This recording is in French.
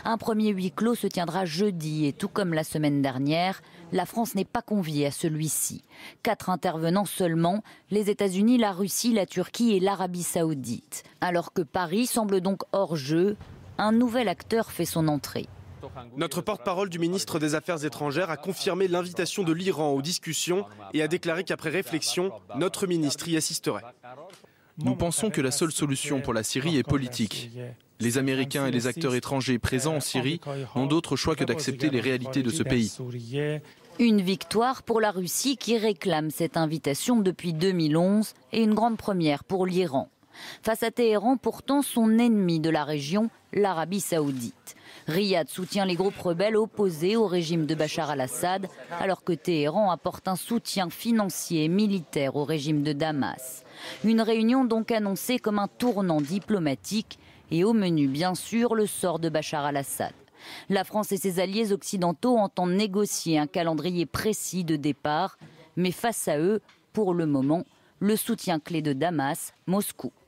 Un premier huis clos se tiendra jeudi et tout comme la semaine dernière, la France n'est pas conviée à celui-ci. 4 intervenants seulement, les États-Unis, la Russie, la Turquie et l'Arabie Saoudite. Alors que Paris semble donc hors jeu, un nouvel acteur fait son entrée. Notre porte-parole du ministre des Affaires étrangères a confirmé l'invitation de l'Iran aux discussions et a déclaré qu'après réflexion, notre ministre y assisterait. Nous pensons que la seule solution pour la Syrie est politique. Les Américains et les acteurs étrangers présents en Syrie n'ont d'autre choix que d'accepter les réalités de ce pays. Une victoire pour la Russie qui réclame cette invitation depuis 2011 et une grande première pour l'Iran. Face à Téhéran, pourtant son ennemi de la région, l'Arabie Saoudite. Riyad soutient les groupes rebelles opposés au régime de Bachar al-Assad, alors que Téhéran apporte un soutien financier et militaire au régime de Damas. Une réunion donc annoncée comme un tournant diplomatique et au menu bien sûr le sort de Bachar al-Assad. La France et ses alliés occidentaux entendent négocier un calendrier précis de départ, mais face à eux, pour le moment, le soutien clé de Damas, Moscou.